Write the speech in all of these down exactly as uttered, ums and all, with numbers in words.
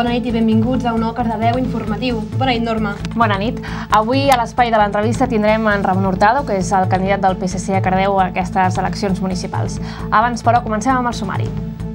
Bona nit i benvinguts a un nou Cardedeu informatiu. Bona nit, Norma. Bona nit. Avui a l'espai de l'entrevista tindrem en Ramon Hurtado, que és el candidat del P S C a Cardedeu a aquestes eleccions municipals. Abans, però, comencem amb el sumari.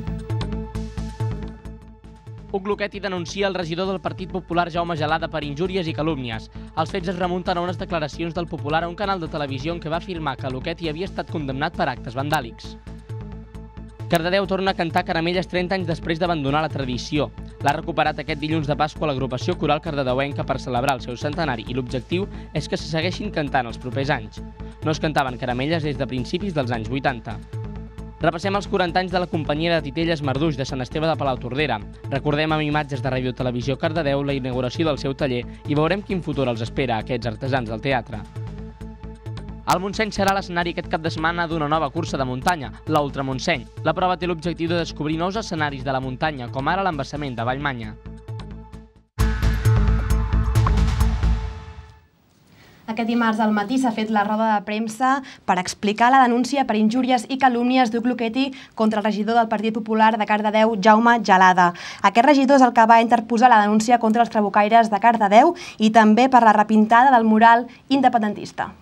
Huc Luchetti denuncia el regidor del Partit Popular Jaume Gelada per injúries i calúmnies. Els fets es remunten a unes declaracions del Popular a un canal de televisió en què va afirmar que Luchetti havia estat condemnat per actes vandàlics. Cardedeu torna a cantar Caramelles trenta anys després d'abandonar la tradició. L'ha recuperat aquest dilluns de Pasqua l'agrupació coral cardedeuenca per celebrar el seu centenari i l'objectiu és que se segueixin cantant els propers anys. No es cantaven caramelles des de principis dels anys vuitanta. Repassem els quaranta anys de la companyia de titelles Marduix de Sant Esteve de Palautordera. Recordem amb imatges de Ràdio Televisió Cardedeu la inauguració del seu taller i veurem quin futur els espera a aquests artesans del teatre. El Montseny serà l'escenari aquest cap de setmana d'una nova cursa de muntanya, l'Ultra Montseny. La prova té l'objectiu de descobrir nous escenaris de la muntanya, com ara l'embassament de Vallmanya. Aquest dimarts al matí s'ha fet la roda de premsa per explicar la denúncia per injúries i calúmnies d'Huc Luchetti contra el regidor del Partit Popular de Cardedeu, Jaume Gelada. Aquest regidor és el que va interposar la denúncia contra els trabucaires de Cardedeu i també per la repintada del mural independentista.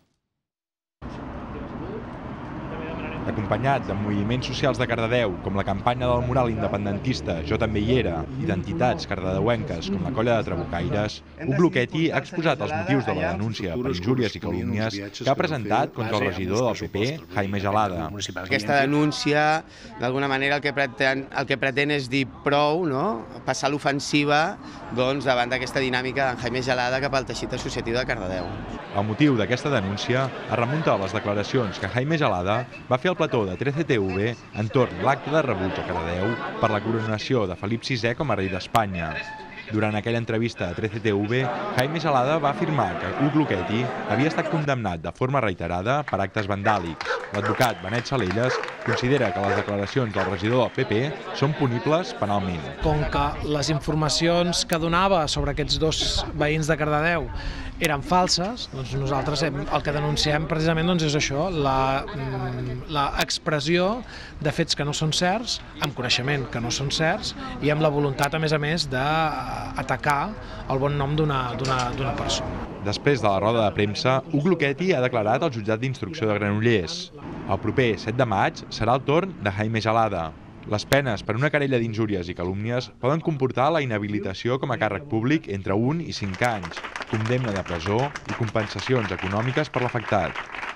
Acompanyat de moviments socials de Cardedeu, com la campanya del mural independentista Jo també hi era, i d'entitats cardedeuenques com la Colla de Trabucaires, Huc Luchetti ha exposat els motius de la denúncia per injúries i calúmnies que ha presentat contra el regidor del P P, Jaime Gelada. Aquesta denúncia, d'alguna manera, el que pretén, el que pretén és dir prou, no? Passar l'ofensiva doncs, davant d'aquesta dinàmica d'en Jaime Gelada cap al teixit associatiu de Cardedeu. El motiu d'aquesta denúncia es remunta a les declaracions que Jaime Gelada va fer al plató de trece T V entorn l'acte de rebuig a Cardedeu per la coronació de Felip sisè com a rei d'Espanya. Durant aquella entrevista a trece T V, Jaime Gelada va afirmar que Huc Luchetti havia estat condemnat de forma reiterada per actes vandàlics. L'advocat Benet Salelles considera que les declaracions del regidor del P P són punibles penalment. Com que les informacions que donava sobre aquests dos veïns de Cardedeu eren falses, doncs nosaltres hem, el que denunciem precisament doncs és això, l'expressió de fets que no són certs, amb coneixement que no són certs i amb la voluntat, a més a més, d'atacar el bon nom d'una persona. Després de la roda de premsa, Huc Luchetti ha declarat al jutjat d'instrucció de Granollers. El proper set de maig serà el torn de Jaime Gelada. Les penes per una querella d'injúries i calúmnies poden comportar la inhabilitació com a càrrec públic entre un i cinc anys, condemna de presó i compensacions econòmiques per l'afectat.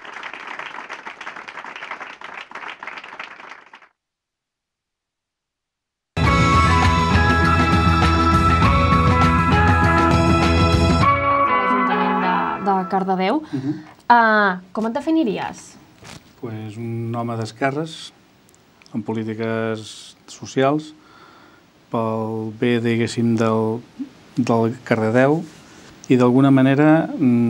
De Cardedeu. Uh, com et definiries? Pues un home d'esquerres, en polítiques socials, pel bé, diguéssim, del, del Cardedeu i d'alguna manera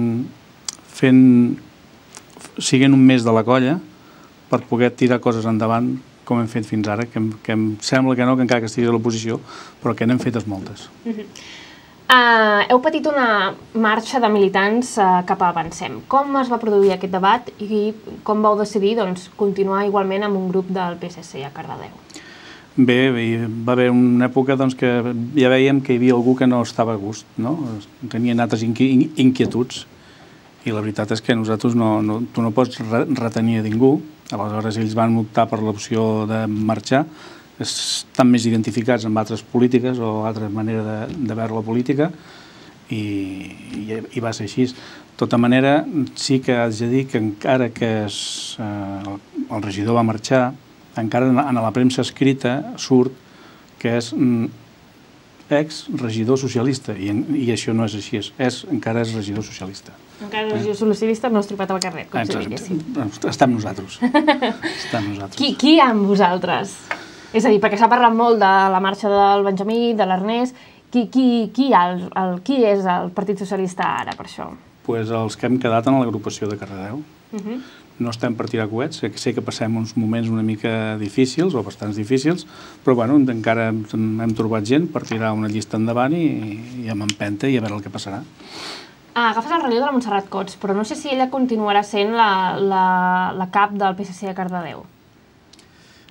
fent, siguent un més de la colla per poder tirar coses endavant com hem fet fins ara, que, que em sembla que no, que encara que estigui a l'oposició, però que n'hem fetes moltes. Uh-huh. Uh, heu patit una marxa de militants uh, cap a Avancem. Com es va produir aquest debat i com vau decidir doncs, continuar igualment amb un grup del P S C a Cardedeu? Bé, va haver una època doncs, que ja veiem que hi havia algú que no estava a gust, no? Tenien altres inquietuds i la veritat és que nosaltres no, no, tu no pots retenir a ningú. Aleshores ells van optar per l'opció de marxar. Estan més identificats amb altres polítiques o altres maneres de, de veure la política i, i, i va ser així. De tota manera, sí que haig de dir que encara que es, eh, el regidor va marxar, encara en la premsa escrita surt que és mm, ex-regidor socialista i, i això no és així, és, encara és regidor socialista. Encara és regidor socialista, no has tripat al carrer, com si diguéssim. Està amb nosaltres. Està amb nosaltres. Qui, qui hi ha amb vosaltres? És a dir, perquè s'ha parlat molt de la marxa del Benjamí, de l'Ernest. Qui, qui, qui, el, el, qui és el Partit Socialista ara, per això? Pues els que hem quedat en l'agrupació de Cardedeu. Uh-huh. No estem per tirar coets, sé que passem uns moments una mica difícils, o bastants difícils, però bueno, encara hem trobat gent per tirar una llista endavant i, i amb empenta i a veure el que passarà. Ah, agafes el relleu de la Montserrat Cots, però no sé si ella continuarà sent la, la, la cap del P S C a Cardedeu.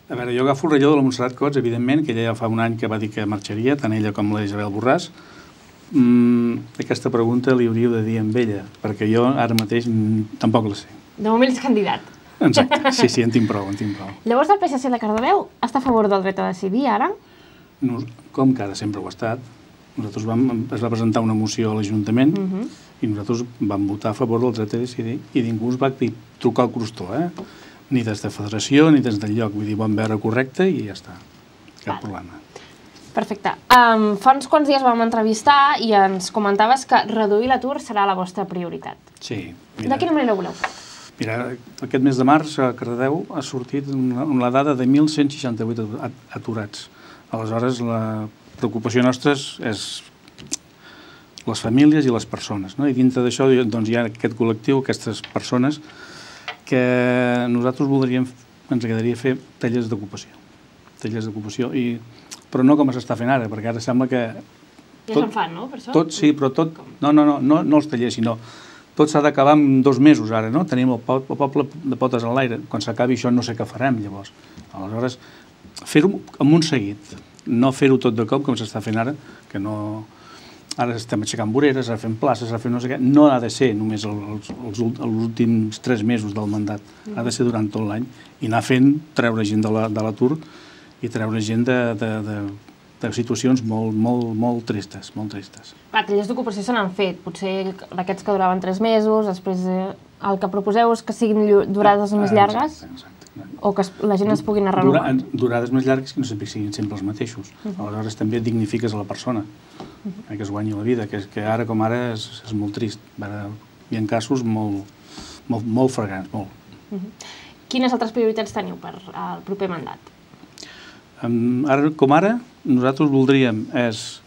A veure, jo agafo el relleu de la Montserrat Cots, evidentment, que ella ja fa un any que va dir que marxaria, tant ella com la Isabel Borràs. Mm, aquesta pregunta li hauríeu de dir amb ella, perquè jo ara mateix mm, tampoc la sé. De moment és candidat. Exacte, sí, sí, en tinc prou, en tinc prou. Llavors el P S C de Cardedeu està a favor del dret a decidir ara? No, com que ara sempre ho ha estat, nosaltres vam, es va presentar una moció a l'Ajuntament uh -huh. i nosaltres vam votar a favor del dret a decidir i ningú ens va trucar al crostó, eh? Ni des de federació ni des del lloc, vull dir, vam veure correcte i ja està, cap Val. problema. Perfecte. Um, fa uns quants dies vam entrevistar i ens comentaves que reduir l'atur serà la vostra prioritat. Sí. Mira, de quina manera ho voleu fer? Mira, aquest mes de març a Cardedeu ha sortit una, una dada de mil cent seixanta-vuit aturats. Aleshores, la preocupació nostra és les famílies i les persones, no? I dintre d'això doncs, hi ha aquest col·lectiu, aquestes persones, que nosaltres voldríem, ens agradaria fer tallers d'ocupació. Tallers d'ocupació, i però no com s'està fent ara, perquè ara sembla que... Ja se'n fan, no, per això? Tot, sí, però tot... No, no, no, no, no els tallers, sinó... Tot s'ha d'acabar en dos mesos ara, no? Tenim el, po el poble de potes en l'aire. Quan s'acabi això no sé què farem, llavors. Aleshores, fer-ho amb un seguit, no fer-ho tot de cop, com s'està fent ara, que no... Ara estem aixecant voreres, ara fem places, ara fem no sé què. No ha de ser només els, els, els últims tres mesos del mandat, ha de ser durant tot l'any, i anar fent, treure gent de l'atur i treure gent de, de, de, de situacions molt, molt, molt tristes, molt tristes. Clar, tallers d'ocupació se n'han fet, potser d'aquests que duraven tres mesos, després eh, el que proposeu és que siguin durades més llargues? Exacte, exacte. O que la gent es pugui anar renovant? Durades més llargues que no sempre siguin sempre els mateixos. Aleshores també dignifiques a la persona, que es guanyi la vida, que ara com ara és molt trist. Hi ha casos molt fregants, molt. Quines altres prioritats teniu per al proper mandat? Com ara, nosaltres voldríem és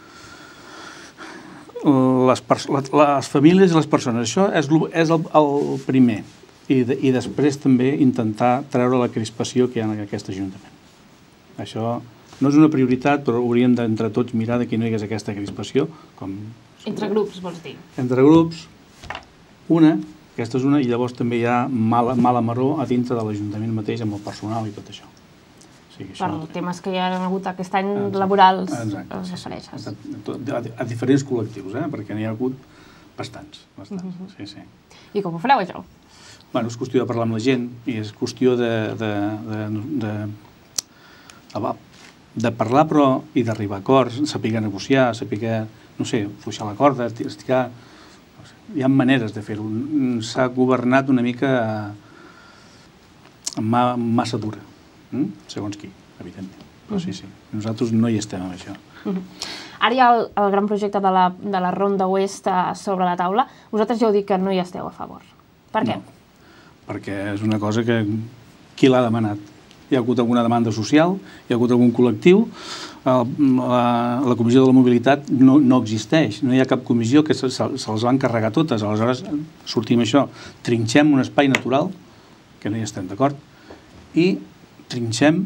les famílies i les persones. Això és el primer. I després també intentar treure la crispació que hi ha en aquest Ajuntament. Això no és una prioritat, però hauríem d'entre tots mirar que no hi hagués aquesta crispació. Entre grups, vols dir? Entre grups, una, aquesta és una, i llavors també hi ha mala maror a dintre de l'Ajuntament mateix amb el personal i tot això. Per temes que hi ha hagut aquest any laborals, es refereixes. A diferents col·lectius, perquè n'hi ha hagut bastants. I com ho fareu, això? Bueno, és qüestió de parlar amb la gent i és qüestió de de parlar però i d'arribar a acords, saber negociar, saber, no sé, fluixar la corda, estirar... Hi ha maneres de fer-ho. S'ha governat una mica massa dura, segons qui, evidentment. Però sí, sí, nosaltres no hi estem amb això. Ara hi ha el gran projecte de la Ronda Oest sobre la taula. Vosaltres ja heu dit que no hi esteu a favor. Per què? Perquè és una cosa que... Qui l'ha demanat? Hi ha hagut alguna demanda social, hi ha hagut algun col·lectiu, la Comissió de la Mobilitat no existeix, no hi ha cap comissió que se les van carregar totes, aleshores sortim això, trinxem un espai natural, que no hi estem d'acord, i trinxem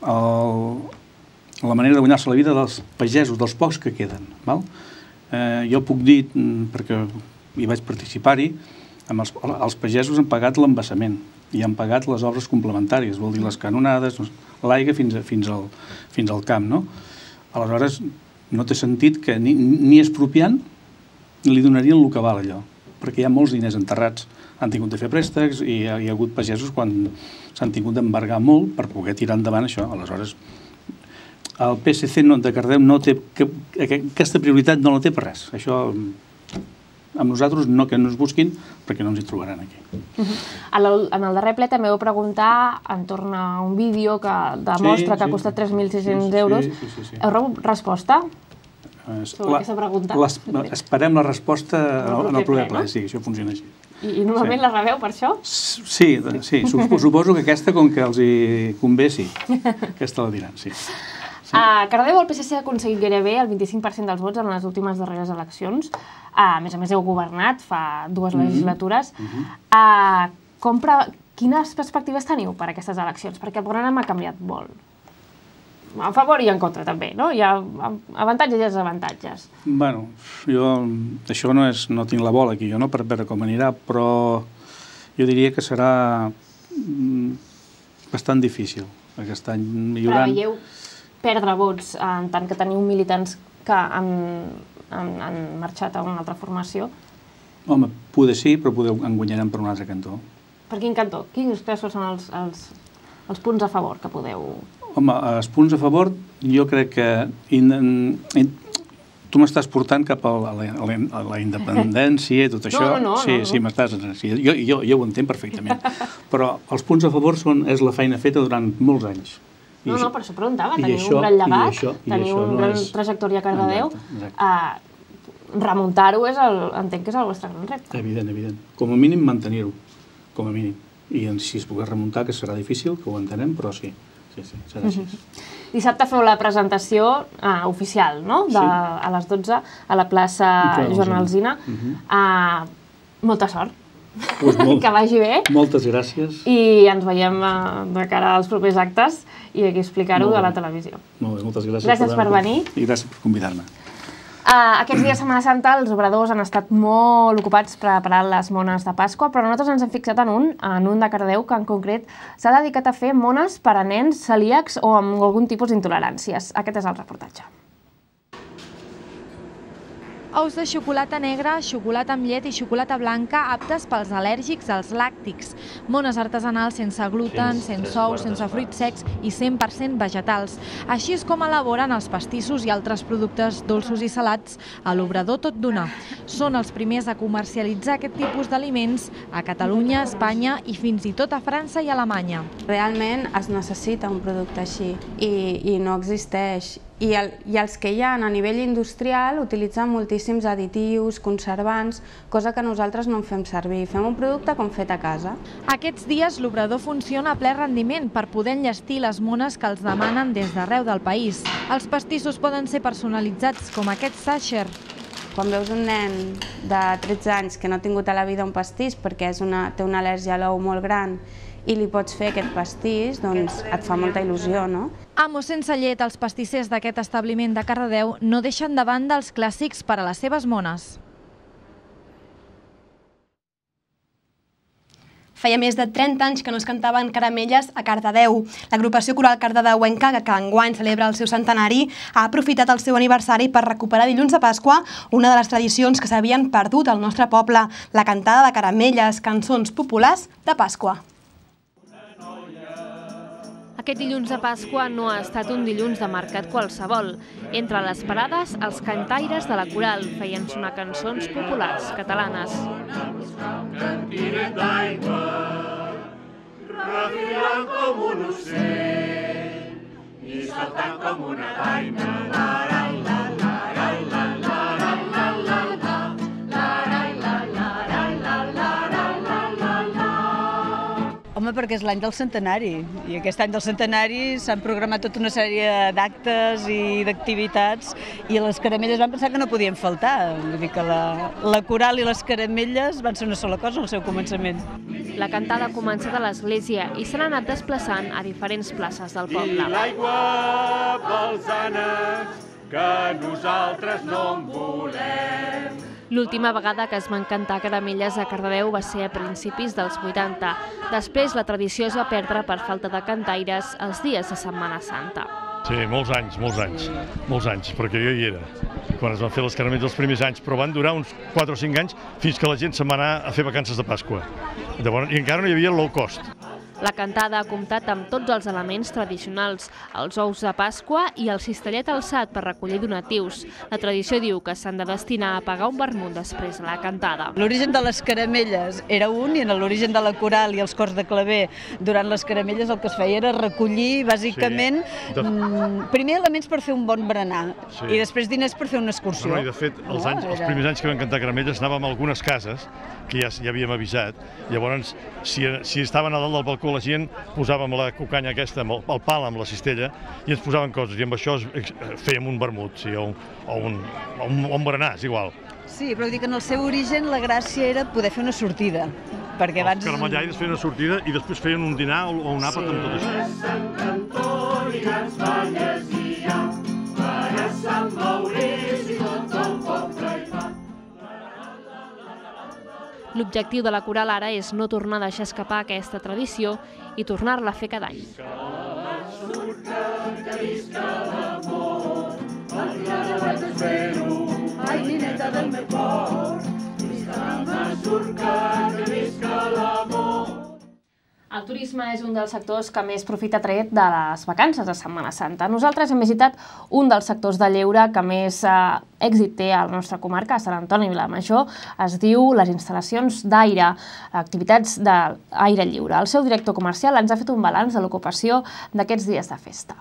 la manera de guanyar-se la vida dels pagesos, dels pocs que queden. Jo puc dir, perquè hi vaig participar-hi, els pagesos han pagat l'embassament i han pagat les obres complementàries, vol dir les canonades, l'aigua fins al camp. Aleshores, no té sentit que ni expropiant li donarien el que val allò, perquè hi ha molts diners enterrats. Han tingut de fer préstecs i hi ha hagut pagesos quan s'han tingut d'embargar molt per poder tirar endavant això. Aleshores, el P S C de Cardedeu no té... Aquesta prioritat no la té per res. Això... amb nosaltres no que no ens busquin, perquè no ens hi trobaran aquí. En el darrer ple també vau preguntar entorn a un vídeo que demostra que ha costat tres mil sis-cents euros. Heu rebut resposta sobre aquesta pregunta? Esperem la resposta en el proper ple, sí, això funciona així. I normalment la rebeu per això? Sí, suposo que aquesta, com que els hi convé, sí. Aquesta la diran, sí. A Cardedeu el P S C ha aconseguit gairebé el vint-i-cinc per cent dels vots en les últimes darreres eleccions. A més a més heu governat fa dues legislatures. Quines perspectives teniu per a aquestes eleccions? Perquè el panorama ha canviat molt. A favor i en contra també, no? Hi ha avantatges i desavantatges. Bé, jo això no tinc la bola aquí, jo no, per veure com anirà, però jo diria que serà bastant difícil. Aquest any millorant. Preveieu perdre vots en tant que teniu militants que han, han, han marxat a una altra formació? Home, poder sí, però poder en guanyarem per un altre cantó. Per quin cantó? Quins creus que són els, els, els punts a favor que podeu... Home, els punts a favor, jo crec que... In, in, tu m'estàs portant cap a la, a la, a la independència i tot això. No, no, no. Sí, no, no. sí, m'estàs... Sí, jo, jo, jo ho entenc perfectament. Però els punts a favor són, és la feina feta durant molts anys. I no, no, per això preguntava. I Teniu això, un gran llegat, això, teniu una no gran és... trajectòria a Cardedeu. Exacte, exacte. Uh, remuntar-ho és el, entenc que és el vostre gran repte. Evident, evident. Com a mínim mantenir-ho, com a mínim. I si es pogués remuntar, que serà difícil, que ho entenem, però sí, sí, sí, serà així. Uh-huh. Dissabte feu la presentació uh, oficial, no? De, sí. A les dotze, a la plaça Joan Alsina. Uh-huh. uh, molta sort. Pues molt, que vagi bé. Moltes gràcies. I ens veiem uh, de cara als propers actes i aquí explicar-ho a la televisió. Molt bé, moltes gràcies. Gràcies per, per venir. I gràcies per convidar-me. Uh, aquests dies de Setmana Santa els obradors han estat molt ocupats preparant les mones de Pasqua, però nosaltres ens hem fixat en un, en un de Cardedeu, que en concret s'ha dedicat a fer mones per a nens celíacs o amb algun tipus d'intoleràncies. Aquest és el reportatge. Ous de xocolata negra, xocolata amb llet i xocolata blanca aptes pels al·lèrgics als làctics. Mones artesanals sense gluten, sense ous, sense fruits secs i cent per cent vegetals. Així és com elaboren els pastissos i altres productes dolços i salats a l'obrador Tot d'Una. Són els primers a comercialitzar aquest tipus d'aliments a Catalunya, Espanya i fins i tot a França i Alemanya. Realment es necessita un producte així i, i no existeix. I, el, I els que hi ha a nivell industrial utilitzen moltíssims additius, conservants, cosa que nosaltres no en fem servir. Fem un producte com fet a casa. Aquests dies l'obrador funciona a ple rendiment per poder enllestir les mones que els demanen des d'arreu del país. Els pastissos poden ser personalitzats com aquest Sacher. Quan veus un nen de tretze anys que no ha tingut a la vida un pastís perquè és una, té una al·lèrgia a l'ou molt gran i li pots fer aquest pastís, doncs et fa molta il·lusió, no? Amo sense llet, els pastissers d'aquest establiment de Cardedeu no deixen de banda els clàssics per a les seves mones. Feia més de trenta anys que no es cantaven caramelles a Cardedeu. L'agrupació coral cardedeuenca, que enguany celebra el seu centenari, ha aprofitat el seu aniversari per recuperar dilluns de Pasqua una de les tradicions que s'havien perdut al nostre poble, la cantada de caramelles, cançons populars de Pasqua. Aquest dilluns de Pasqua no ha estat un dilluns de mercat qualsevol. Entre les parades, els cantaires de la coral feien sonar cançons populars catalanes. Refilant com un ocell i saltant com una daina. Home, perquè és l'any del centenari, i aquest any del centenari s'han programat tota una sèrie d'actes i d'activitats, i les caramelles van pensar que no podien faltar. Vull dir que la, la coral i les caramelles van ser una sola cosa al seu començament. La cantada ha començat a l'església i s'han anat desplaçant a diferents places del poble. I l'aigua pels ànecs, que nosaltres no en volem. L'última vegada que es van cantar caramelles a Cardedeu va ser a principis dels vuitanta. Després la tradició es va perdre per falta de cantaires els dies de Setmana Santa. Sí, molts anys, molts anys, molts anys, perquè jo hi era, quan es van fer les caramelles els primers anys, però van durar uns quatre o cinc anys fins que la gent se'n va anar a fer vacances de Pasqua. Llavors, i encara no hi havia low cost. La cantada ha comptat amb tots els elements tradicionals, els ous de Pasqua i el cistellet alçat per recollir donatius. La tradició diu que s'han de destinar a pagar un vermut després de la cantada. L'origen de les caramelles era un, i en l'origen de la coral i els cors de claver durant les caramelles el que es feia era recollir, bàsicament, sí. de... primer elements per fer un bon berenar, sí. I després diners per fer una excursió. No, i de fet, els, anys, els primers anys que vam cantar caramelles anàvem a algunes cases, que ja, ja havíem avisat, llavors, si, si estaven a dalt del balcó la gent, posàvem la cucanya aquesta, el, el pal amb la cistella, i ens posaven coses, i amb això fèiem un vermut, sí, o, un, o, un, o, un, o un berenar, és igual. Sí, però dic que en el seu origen la gràcia era poder fer una sortida, perquè abans... Els caramellaires feien una sortida i després feien un dinar o un àpat sí. Amb tot això. Sant Antoni ens va llegia, per a Sant Maurici tot el poble hi va. L'objectiu de la coral ara és no tornar a deixar escapar aquesta tradició i tornar-la a fer cada any. Ai, nineta del meu cor, visca la mazurca, que visca l'amor. El turisme és un dels sectors que més profit ha tret de les vacances de Setmana Santa. Nosaltres hem visitat un dels sectors de lleure que més eh, èxit té a la nostra comarca, a Sant Antoni Vilamajor. Es diu les instal·lacions d'aire, activitats d'aire lliure. El seu director comercial ens ha fet un balanç de l'ocupació d'aquests dies de festa.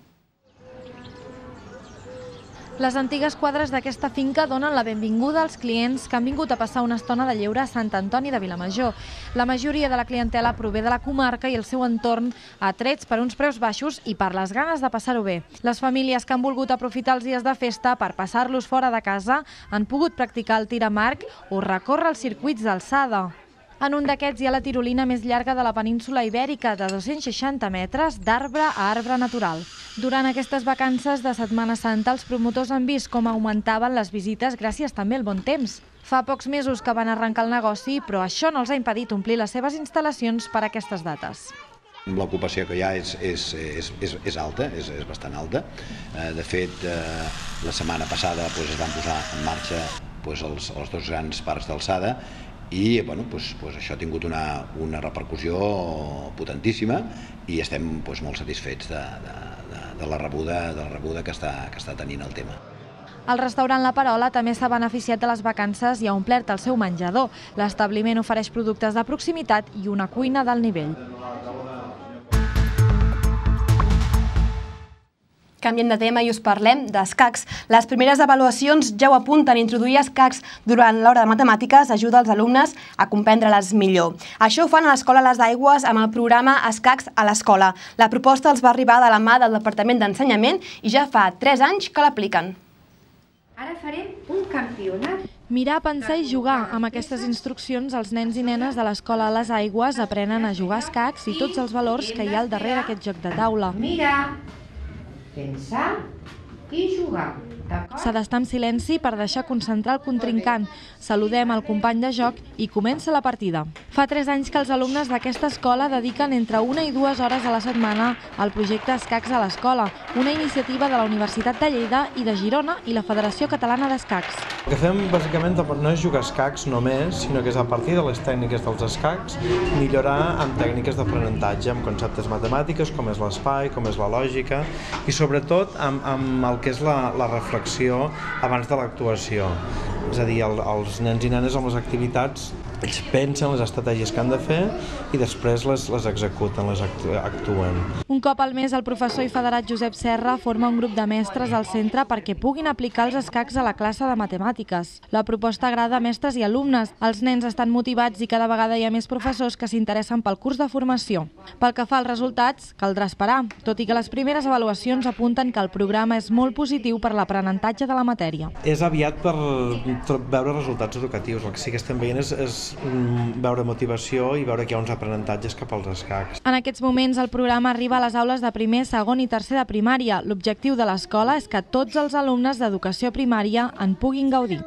Les antigues quadres d'aquesta finca donen la benvinguda als clients que han vingut a passar una estona de lleure a Sant Antoni de Vilamajor. La majoria de la clientela prové de la comarca i el seu entorn, atrets per uns preus baixos i per les ganes de passar-ho bé. Les famílies que han volgut aprofitar els dies de festa per passar-los fora de casa han pogut practicar el tir amb arc o recórrer els circuits d'alçada. En un d'aquests hi ha la tirolina més llarga de la península Ibèrica, de dos-cents seixanta metres, d'arbre a arbre natural. Durant aquestes vacances de Setmana Santa, els promotors han vist com augmentaven les visites gràcies també al bon temps. Fa pocs mesos que van arrencar el negoci, però això no els ha impedit omplir les seves instal·lacions per a aquestes dates. L'ocupació que hi ha és, és, és, és, és alta, és, és bastant alta. De fet, la setmana passada doncs, es van posar en marxa doncs, els, els dos grans parcs d'alçada i bueno, doncs, doncs això ha tingut una, una repercussió potentíssima i estem doncs, molt satisfets de, de, de, de, la rebuda, de la rebuda que està, que està tenint el tema. El restaurant La Parola també s'ha beneficiat de les vacances i ha omplert el seu menjador. L'establiment ofereix productes de proximitat i una cuina d'alt nivell. Canviem de tema i us parlem d'escacs. Les primeres avaluacions ja ho apunten. Introduir escacs durant l'hora de matemàtiques ajuda els alumnes a comprendre-les millor. Això ho fan a l'Escola Les Aigües amb el programa Escacs a l'Escola. La proposta els va arribar de la mà del Departament d'Ensenyament i ja fa tres anys que l'apliquen. Ara farem un campionat. Mirar, pensar i jugar. Amb aquestes instruccions, els nens i nenes de l'Escola Les Aigües aprenen a jugar a escacs i tots els valors que hi ha al darrere d'aquest joc de taula. Mirar, pensar i jugar. S'ha d'estar en silenci per deixar concentrar el contrincant. Saludem el company de joc i comença la partida. Fa tres anys que els alumnes d'aquesta escola dediquen entre una i dues hores a la setmana al projecte Escacs a l'Escola, una iniciativa de la Universitat de Lleida i de Girona i la Federació Catalana d'Escacs. El que fem bàsicament no és jugar escacs només, sinó que és a partir de les tècniques dels escacs millorar amb tècniques d'aprenentatge, amb conceptes matemàtiques com és l'espai, com és la lògica i sobretot amb, amb el que és la, la reflexió abans de l'actuació. És a dir, el, els nens i nenes amb les activitats ells pensen les estratègies que han de fer i després les, les executen, les actuen. Un cop al mes, el professor i federat Josep Serra forma un grup de mestres al centre perquè puguin aplicar els escacs a la classe de matemàtiques. La proposta agrada a mestres i alumnes. Els nens estan motivats i cada vegada hi ha més professors que s'interessen pel curs de formació. Pel que fa als resultats, caldrà esperar, tot i que les primeres avaluacions apunten que el programa és molt positiu per l'aprenentatge de la matèria. És aviat per veure resultats educatius. El que sí que estem veient és, és veure motivació i veure que hi ha uns aprenentatges cap als escacs. En aquests moments el programa arriba a les aules de primer, segon i tercer de primària. L'objectiu de l'escola és que tots els alumnes d'educació primària en puguin gaudir.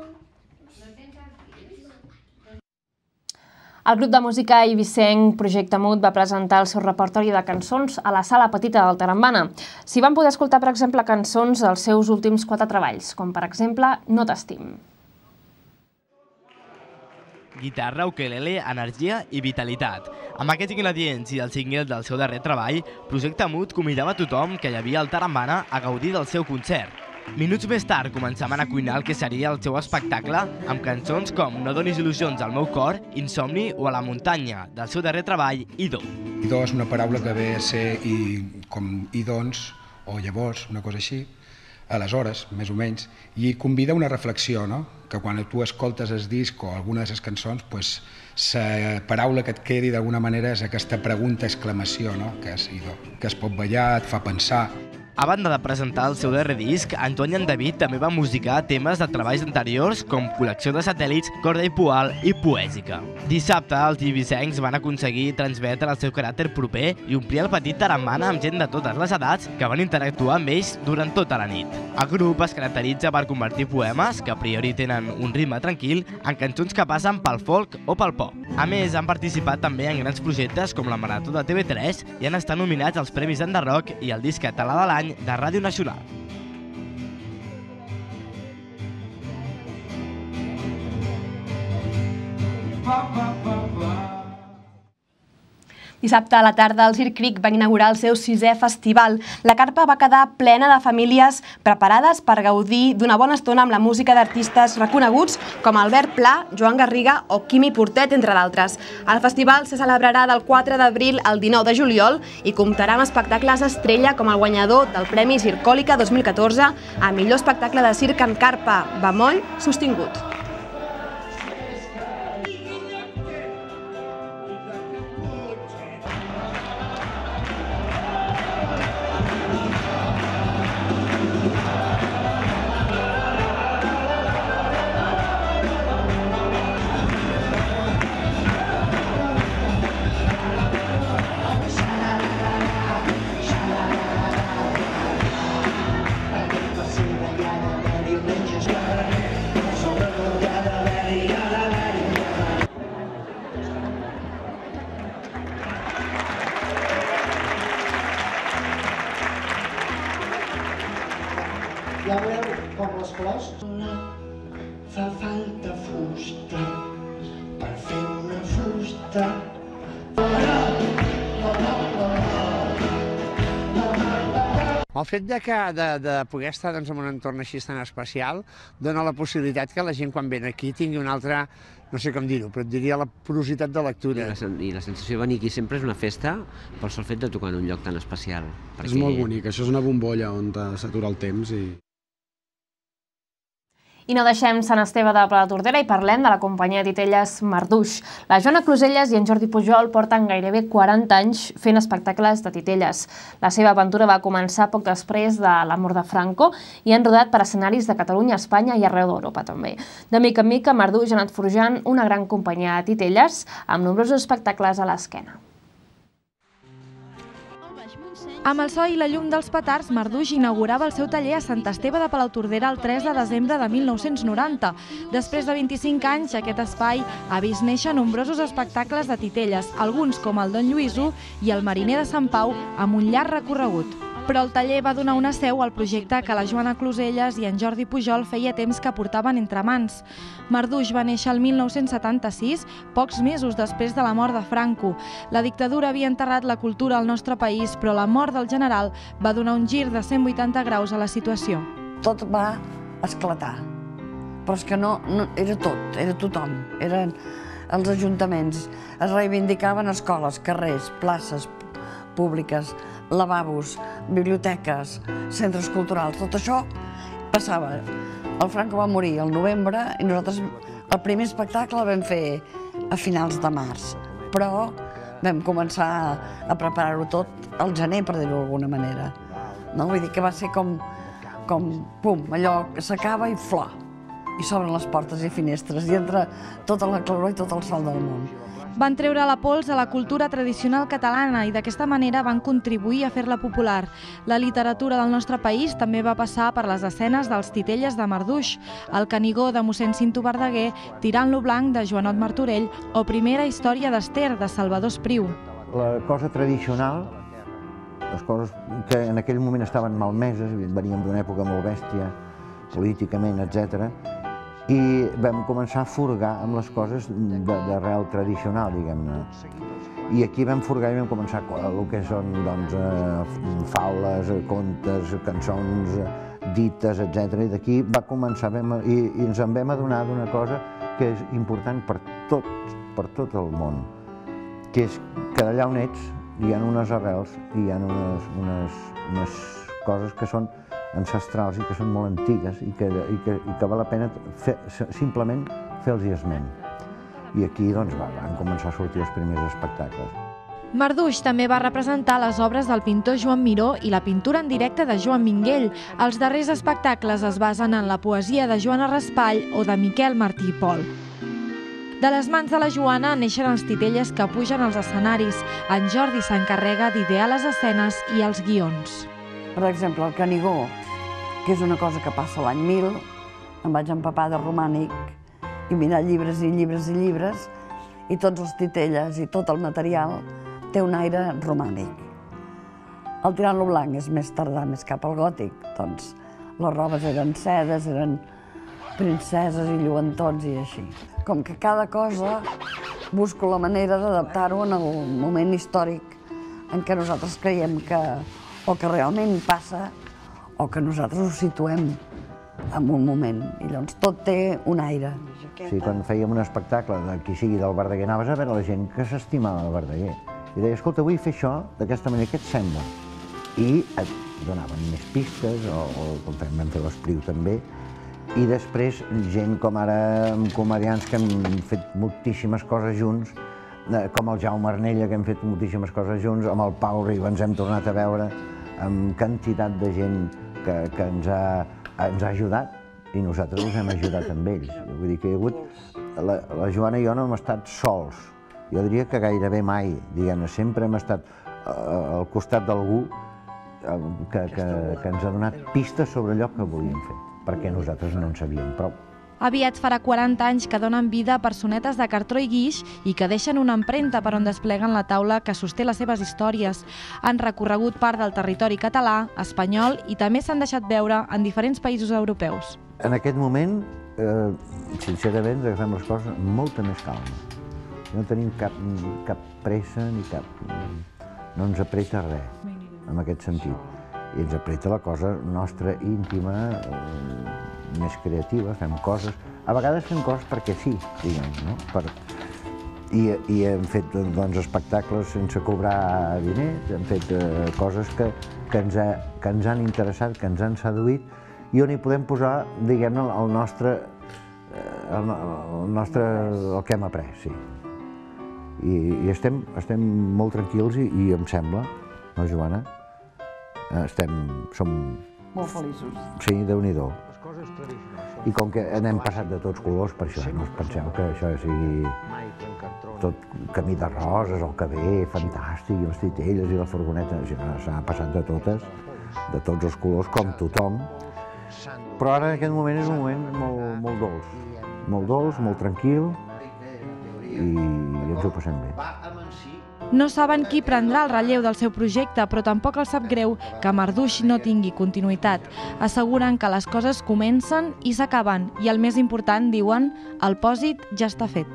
El grup de música eivissenc Projecte Mut va presentar el seu repertori de cançons a la Sala Petita del Tarambana. S'hi van poder escoltar, per exemple, cançons dels seus últims quatre treballs, com per exemple No t'estim. Guitarra, ukelele, energia i vitalitat. Amb aquests ingredients i el single del seu darrer treball, Projecte Mut convidava tothom que hi havia al Tarambana a gaudir del seu concert. Minuts més tard començaven a cuinar el que seria el seu espectacle amb cançons com No donis il·lusions al meu cor, Insomni o A la muntanya, del seu darrer treball, Idò. Idò és una paraula que ve a ser i, com i doncs, o llavors, una cosa així, aleshores, més o menys, i convida una reflexió, no? Que quan tu escoltes el disc o alguna de les cançons, pues, la paraula que et quedi d'alguna manera és aquesta pregunta, exclamació, no? Que és idò, que es pot ballar, et fa pensar. A banda de presentar el seu darrer disc, Antoine i en David també va musicar temes de treballs anteriors com Col·lecció de satèl·lits, Corda i Poal i Poèsica. Dissabte, els ibicencs van aconseguir transmetre el seu caràcter proper i omplir el petit tarambana amb gent de totes les edats que van interactuar amb ells durant tota la nit. El grup es caracteritza per convertir poemes, que a priori tenen un ritme tranquil, en cançons que passen pel folk o pel pop. A més, han participat també en grans projectes com la Marató de T V tres i han estat nominats als Premis Enderrock i al Disc Català de l'Any de Ràdio Nacional. Dissabte a la tarda, el Circ Cric va inaugurar el seu sisè festival. La carpa va quedar plena de famílies preparades per gaudir d'una bona estona amb la música d'artistes reconeguts com Albert Pla, Joan Garriga o Quimi Portet, entre d'altres. El festival se celebrarà del quatre d'abril al dinou de juliol i comptarà amb espectacles estrella com el guanyador del Premi Circòlica dos mil catorze a millor espectacle de circ en carpa, bemoll sostingut. Ja veureu com les flors. Fa falta fusta per fer una fusta. El fet de, que, de, de poder estar doncs, en un entorn així tan especial dona la possibilitat que la gent quan ve aquí tingui una altra, no sé com dir-ho, però et diria la porositat de lectura. I la, I la sensació de venir aquí sempre és una festa pel sol fet de tocar en un lloc tan especial. Perquè... És molt bonic, això és una bombolla on s'atura el temps i... I no deixem Sant Esteve de Palautordera i parlem de la companyia de titelles Marduix. La Joana Closelles i en Jordi Pujol porten gairebé quaranta anys fent espectacles de titelles. La seva aventura va començar poc després de la mort de Franco i han rodat per escenaris de Catalunya, Espanya i arreu d'Europa també. De mica en mica, Marduix ha anat forjant una gran companyia de titelles amb nombrosos espectacles a l'esquena. Amb el so i la llum dels petards, Marduix inaugurava el seu taller a Sant Esteve de Palautordera el tres de desembre de mil nou-cents noranta. Després de vint-i-cinc anys, aquest espai ha vist néixer nombrosos espectacles de titelles, alguns com el Don Lluïso i el Mariner de Sant Pau, amb un llarg recorregut. Però el taller va donar una seu al projecte que la Joana Closelles i en Jordi Pujol feia temps que portaven entre mans. Marduix va néixer el mil nou-cents setanta-sis, pocs mesos després de la mort de Franco. La dictadura havia enterrat la cultura al nostre país, però la mort del general va donar un gir de cent vuitanta graus a la situació. Tot va esclatar, però és que no, no era tot, era tothom, eren els ajuntaments, es reivindicaven escoles, carrers, places públiques, lavabos, biblioteques, centres culturals, tot això passava. El Franco va morir al novembre i nosaltres el primer espectacle el vam fer a finals de març, però vam començar a preparar-ho tot al gener, per dir-ho d'alguna manera. No? Vull dir que va ser com, com pum, allò que s'acaba i flor, i s'obren les portes i finestres, i entra tota la claror i tot el sol del món. Van treure la pols a la cultura tradicional catalana i d'aquesta manera van contribuir a fer-la popular. La literatura del nostre país també va passar per les escenes dels titelles de Marduix, el Canigó de mossèn Cinto Verdaguer, Tirant-lo blanc de Joanot Martorell o Primera història d'Ester de Salvador Espriu. La cosa tradicional, les coses que en aquell moment estaven malmeses, veníem d'una època molt bèstia, políticament, etcètera, i vam començar a furgar amb les coses d'arrel tradicional, diguem-ne. I aquí vam furgar i vam començar el que són doncs, faules, contes, cançons, dites, etcètera. I d'aquí va començar, i ens en vam adonar d'una cosa que és important per tot, per tot el món, que és que allà on ets hi ha unes arrels i hi ha unes, unes, unes coses que són ancestrals i que són molt antigues i que, i que, i que val la pena fer, simplement fer-los esment. I aquí doncs, va, van començar a sortir els primers espectacles. Marduix també va representar les obres del pintor Joan Miró i la pintura en directe de Joan Minguell. Els darrers espectacles es basen en la poesia de Joana Raspall o de Miquel Martí i Pol. De les mans de la Joana neixen els titelles que pugen als escenaris. En Jordi s'encarrega d'idear les escenes i els guions. Per exemple, el Canigó, que és una cosa que passa l'any mil, em vaig empapar de romànic i mirar llibres i llibres i llibres, i tots els titelles i tot el material té un aire romànic. El Tirant-lo blanc és més tardà, més cap al gòtic. Doncs les robes eren sedes, eren princeses i lluentons i així. Com que cada cosa busco la manera d'adaptar-ho en el moment històric en què nosaltres creiem que o que realment passa o que nosaltres ho situem en un moment. I llavors tot té un aire. Sí, quan fèiem un espectacle de qui sigui del Verdaguer, anaves a veure la gent que s'estimava el Verdaguer. I deia, escolta, vull fer això d'aquesta manera, què et sembla? I et donaven més pistes, o, o com fem, vam fer l'Espriu també, i després gent com ara comediants que hem fet moltíssimes coses junts, com el Jaume Arnella, que hem fet moltíssimes coses junts, amb el Pau Riba ens hem tornat a veure, amb quantitat de gent que, que ens, ha, ens ha ajudat, i nosaltres ens hem ajudat amb ells. Vull dir que hi ha hagut... La, la Joana i jo no hem estat sols. Jo diria que gairebé mai, diguem-ne, sempre hem estat uh, al costat d'algú que, que, que ens ha donat pistes sobre allò que volíem fer, perquè nosaltres no en sabíem prou. Aviat farà quaranta anys que donen vida a personetes de cartró i guix i que deixen una empremta per on despleguen la taula que sosté les seves històries. Han recorregut part del territori català, espanyol i també s'han deixat veure en diferents països europeus. En aquest moment, eh, sincerament, agafem les coses amb molta més calma. No tenim cap, cap pressa ni cap... No ens apreta res, en aquest sentit. I ens apreta la cosa nostra íntima, eh, més creativa, fem coses... A vegades fem coses perquè sí, diguem, no? Per... I, I hem fet doncs, espectacles sense cobrar diners, hem fet eh, coses que, que, ens ha, que ens han interessat, que ens han seduït, i on hi podem posar, diguem-ne, el nostre... El, el nostre... el que hem après, sí. I, i estem, estem molt tranquils i, i em sembla, no, Joana? Estem, som... Molt feliços. Sí, Déu-n'hi-do. I com que n'hem passat de tots colors, per això no us penseu que això sigui tot camí de roses, el que ve, fantàstic, i els titelles i la furgoneta, s'ha passat de totes, de tots els colors, com tothom. Però ara en aquest moment és un moment molt, molt dolç, molt dolç, molt tranquil, i ens ho passem bé. No saben qui prendrà el relleu del seu projecte, però tampoc els sap greu que Marduix no tingui continuïtat. Asseguren que les coses comencen i s'acaben, i el més important, diuen, el pòsit ja està fet.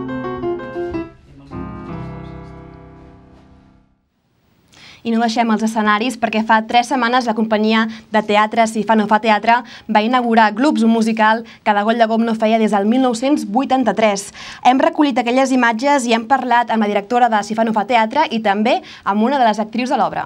I no deixem els escenaris perquè fa tres setmanes la companyia de teatre Si fa no fa teatre va inaugurar Gloops, un musical que de Goll de Gom no feia des del mil nou-cents vuitanta-tres. Hem recollit aquelles imatges i hem parlat amb la directora de Si fa no fa teatre i també amb una de les actrius de l'obra.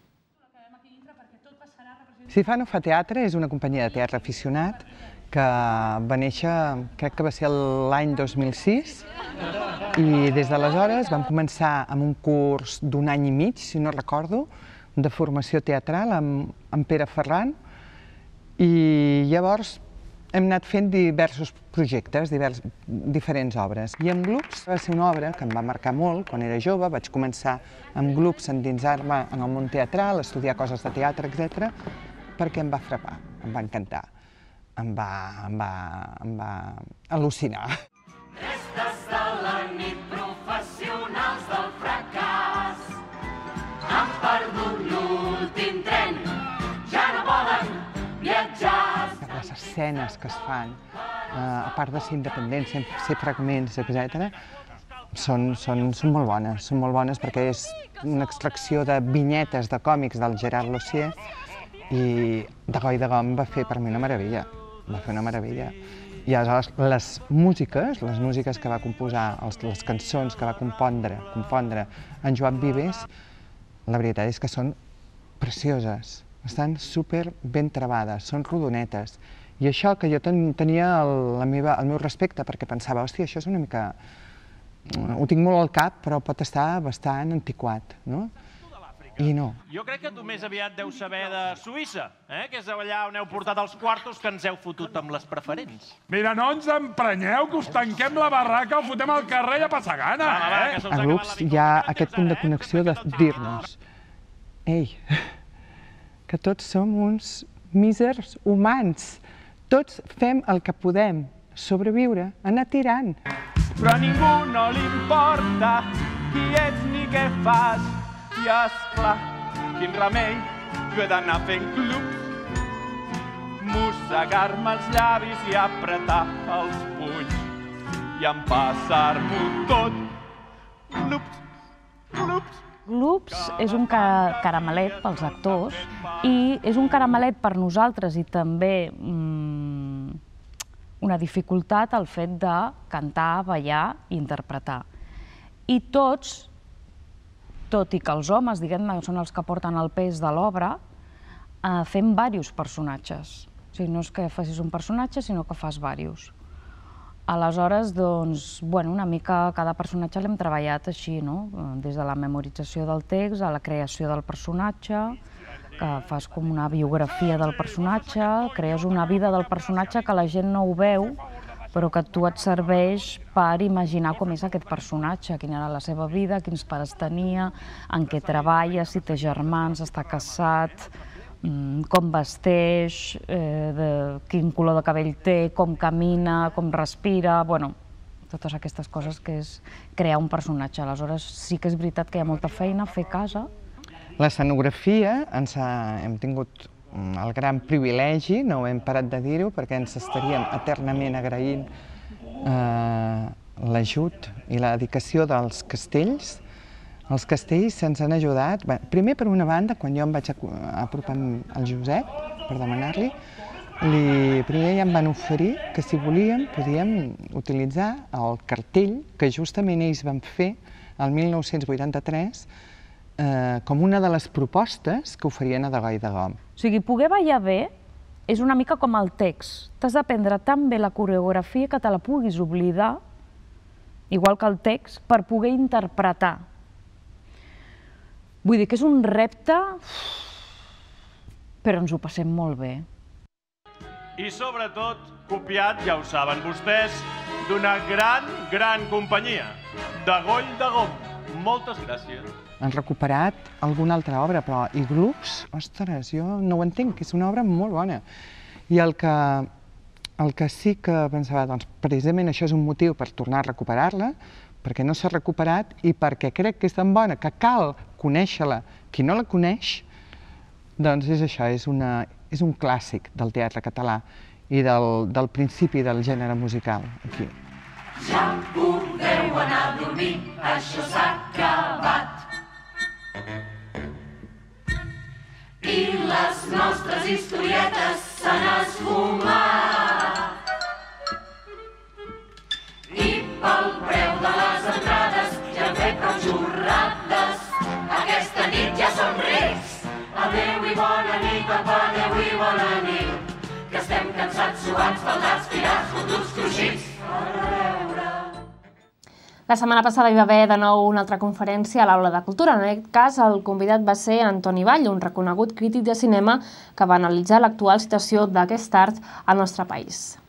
Si fa no fa teatre és una companyia de teatre aficionat que va néixer, crec que va ser l'any dos mil sis, i des d'aleshores vam començar amb un curs d'un any i mig, si no recordo, de formació teatral amb, amb Pere Ferran, i llavors hem anat fent diversos projectes, divers, diferents obres. I en Gloops va ser una obra que em va marcar molt quan era jove. Vaig començar amb Gloops a endinsar-me en el món teatral, a estudiar coses de teatre, etcètera, perquè em va frapar, em va encantar, em va, em va, em va al·lucinar. Restes de la nit, professionals del fracàs, han perdut l'últim tren, ja no volen viatjar. Les escenes que es fan, a part de ser independents, ser fragments, etcètera, són, són, són molt bones, són molt bones perquè és una extracció de vinyetes de còmics del Gerard Lossier, i de Goll de Gom va fer per mi una meravella, va fer una meravella. I aleshores les músiques, les músiques que va composar, les cançons que va compondre, compondre en Joan Vives, la veritat és que són precioses, estan super ben trebades, són rodonetes. I això que jo ten, tenia el, la meva, el meu respecte, perquè pensava, hòstia, això és una mica ho tinc molt al cap, però pot estar bastant antiquat, no? I no. Jo crec que tu més aviat deu saber de Suïssa, que és allà on heu portat els quartos que ens heu fotut amb les preferents. Mira, no ens emprenyeu, que us tanquem la barraca, ho fotem al carrer i a passar gana, eh? A grups hi ha aquest punt de connexió de dir-nos ei, que tots som uns mísers humans, tots fem el que podem, sobreviure, anar tirant. Però a ningú no li importa qui ets ni què fas. I esclar, quin remei, jo he d'anar fent clubs, mossegar-me els llavis i apretar els punys i empassar-m'ho tot. Clubs, clubs. Gloops és un caramelet pels actors i és un caramelet per nosaltres i també mmm, una dificultat el fet de cantar, ballar i interpretar. I tots, tot i que els homes, diguem-ne, són els que porten el pes de l'obra, eh, fem diversos personatges. O sigui, no és que facis un personatge, sinó que fas diversos. Aleshores, doncs, bueno, una mica cada personatge l'hem treballat així, no? Des de la memorització del text a la creació del personatge, que fas com una biografia del personatge, crees una vida del personatge que la gent no ho veu, però que a tu et serveix per imaginar com és aquest personatge, quina era la seva vida, quins pares tenia, en què treballa, si té germans, està casat, com vesteix, quin color de cabell té, com camina, com respira, bueno, totes aquestes coses que és crear un personatge. Aleshores, sí que és veritat que hi ha molta feina a fer a casa. L'escenografia, hem tingut el gran privilegi, no ho hem parat de dir-ho, perquè ens estaríem eternament agraint l'ajut i la dedicació dels castells. Els castells se'ns han ajudat, primer per una banda, quan jo em vaig apropar al Josep per demanar-li, primer ja em van oferir que si volíem podíem utilitzar el cartell que justament ells van fer el mil nou-cents vuitanta-tres com una de les propostes que oferien a Degoi de Gom. O sigui, poder ballar bé és una mica com el text. T'has d'aprendre tan bé la coreografia que te la puguis oblidar, igual que el text, per poder interpretar. Vull dir que és un repte, però ens ho passem molt bé. I sobretot, copiat, ja ho saben vostès, d'una gran, gran companyia, Degoi de Gom. Moltes gràcies. Han recuperat alguna altra obra, però i Gloops, ostres, jo no ho entenc, que és una obra molt bona. I el que, el que sí que pensava, doncs, precisament això és un motiu per tornar a recuperar-la, perquè no s'ha recuperat i perquè crec que és tan bona que cal conèixer-la. Qui no la coneix, doncs és això, és, una, és un clàssic del teatre català i del, del principi del gènere musical aquí. Ja podeu anar a dormir, això s'ha acabat. I les nostres historietes s'han esfumat. I pel preu de les entrades ja hem fet prou jorrades. Aquesta nit ja som rics. Adéu i bona nit, apa, adéu i bona nit. Que estem cansats, suats, faldats, tirats, fotuts, cruixits. La setmana passada hi va haver de nou una altra conferència a l'Aula de Cultura. En aquest cas, el convidat va ser Antoni Vall, un reconegut crític de cinema que va analitzar l'actual situació d'aquest art al nostre país.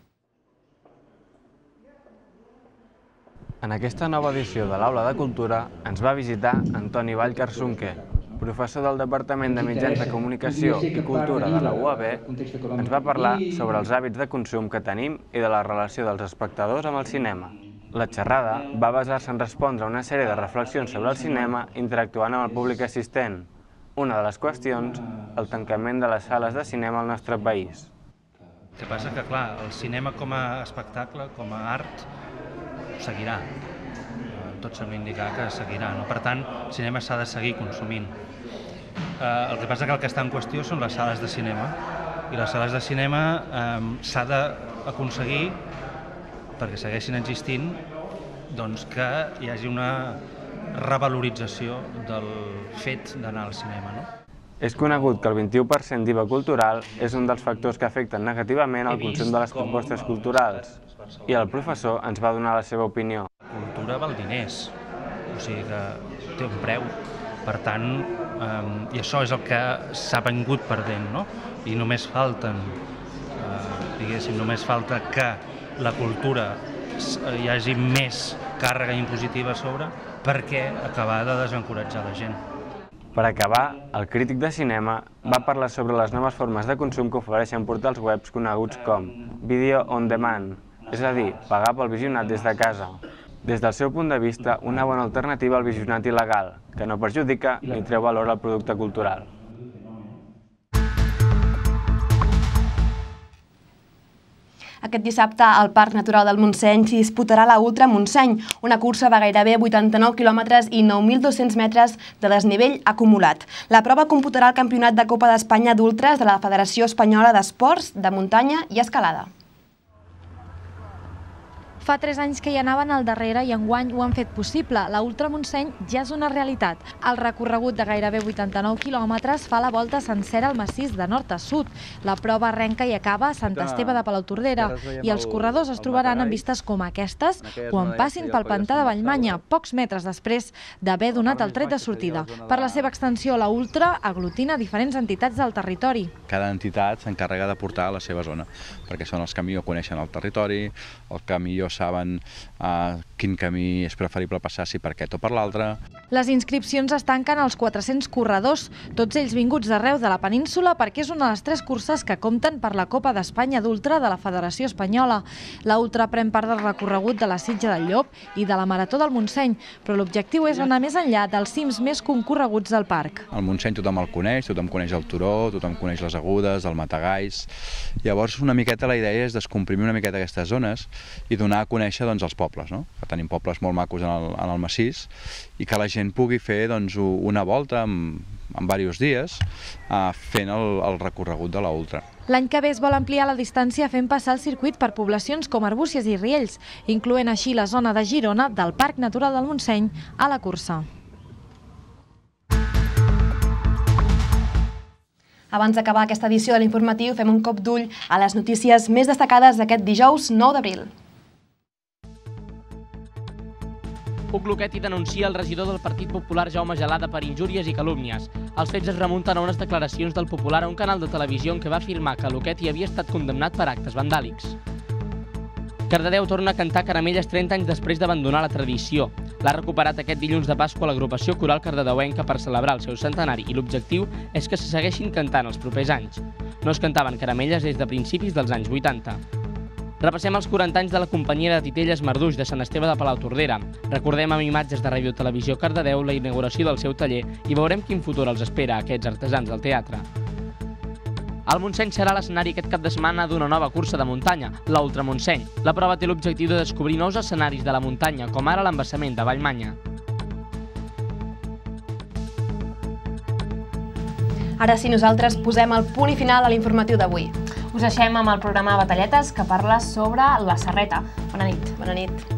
En aquesta nova edició de l'Aula de Cultura ens va visitar Antoni Vall Carsunque, professor del Departament de Mitjans de Comunicació i Cultura de la U A B. Ens va parlar sobre els hàbits de consum que tenim i de la relació dels espectadors amb el cinema. La xerrada va basar-se en respondre a una sèrie de reflexions sobre el cinema interactuant amb el públic assistent. Una de les qüestions, el tancament de les sales de cinema al nostre país. El que passa que, clar, el cinema com a espectacle, com a art, seguirà. Tot sembla indicar que seguirà. Per tant, el cinema s'ha de seguir consumint. El que passa que el que està en qüestió són les sales de cinema. I les sales de cinema s'ha d'aconseguir, perquè segueixin existint, que hi hagi una revalorització del fet d'anar al cinema. És conegut que el vint-i-u per cent d'I V A cultural és un dels factors que afecten negativament el consum de les propostes culturals. I el professor ens va donar la seva opinió. Cultura cultura val diners, o sigui que té un preu. Per tant, eh, i això és el que s'ha vengut perdent, no? I només falten, eh, diguéssim, només falta que la cultura hi hagi més càrrega impositiva a sobre perquè acabar de desencoratjar la gent. Per acabar, el crític de cinema va parlar sobre les noves formes de consum que ofereixen portals webs coneguts com Video on Demand, és a dir, pagar pel visionat des de casa. Des del seu punt de vista, una bona alternativa al visionat il·legal, que no perjudica ni treu valor al producte cultural. Aquest dissabte al Parc Natural del Montseny s'hi disputarà la Ultra Montseny, una cursa de gairebé vuitanta-nou quilòmetres i nou mil dos-cents metres de desnivell acumulat. La prova computarà el Campionat de Copa d'Espanya d'Ultres de la Federació Espanyola d'Esports de Muntanya i Escalada. Fa tres anys que hi anaven al darrere i enguany ho han fet possible. La Ultra Montseny ja és una realitat. El recorregut de gairebé vuitanta-nou quilòmetres fa la volta sencera al massís de nord a sud. La prova arrenca i acaba a Sant Esteve de Palautordera i els corredors es trobaran en vistes com aquestes quan passin pel pantà de Vallmanya, pocs metres després d'haver donat el tret de sortida. Per la seva extensió, la Ultra aglutina diferents entitats del territori. Cada entitat s'encarrega de portar a la seva zona, perquè són els que millor coneixen el territori, els que millor saben uh, quin camí és preferible passar, si per aquest o per l'altre. Les inscripcions es tanquen als quatre-cents corredors, tots ells vinguts d'arreu de la península perquè és una de les tres curses que compten per la Copa d'Espanya d'Ultra de la Federació Espanyola. La Ultra pren part del recorregut de la Sitja del Llop i de la Marató del Montseny, però l'objectiu és anar més enllà dels cims més concorreguts del parc. El Montseny tothom el coneix, tothom coneix el turó, tothom coneix les agudes, el matagalls. Llavors, una miqueta la idea és descomprimir una miqueta aquestes zones i donar a conèixer doncs, els pobles, no? Que tenim pobles molt macos en el, en el massís i que la gent pugui fer doncs, una volta en, en diversos dies uh, fent el, el recorregut de la Ultra. L'any que ve es vol ampliar la distància fent passar el circuit per poblacions com Arbúcies i Riells, incloent així la zona de Girona del Parc Natural del Montseny a la cursa. Abans d'acabar aquesta edició de l'informatiu, fem un cop d'ull a les notícies més destacades d'aquest dijous nou d'abril. Puc Luquetti denuncia el regidor del Partit Popular Jaume Gelada per injúries i calúmnies. Els fets es remunten a unes declaracions del Popular a un canal de televisió en què va afirmar que Luquetti havia estat condemnat per actes vandàlics. Cardedeu torna a cantar Caramelles trenta anys després d'abandonar la tradició. L'ha recuperat aquest dilluns de Pasqua l'agrupació coral cardedeuenca per celebrar el seu centenari i l'objectiu és que se segueixin cantant els propers anys. No es cantaven caramelles des de principis dels anys vuitanta. Repassem els quaranta anys de la companyia de titelles Marduix de Sant Esteve de Palautordera. Recordem amb imatges de Ràdio Televisió Cardedeu la inauguració del seu taller i veurem quin futur els espera a aquests artesans del teatre. El Montseny serà l'escenari aquest cap de setmana d'una nova cursa de muntanya, l'Ultra Montseny. La prova té l'objectiu de descobrir nous escenaris de la muntanya, com ara l'embassament de Vallmanya. Ara sí, nosaltres posem el punt i final a l'informatiu d'avui. Us deixem amb el programa Batalletes, que parla sobre la Serreta. Bona nit. Bona nit.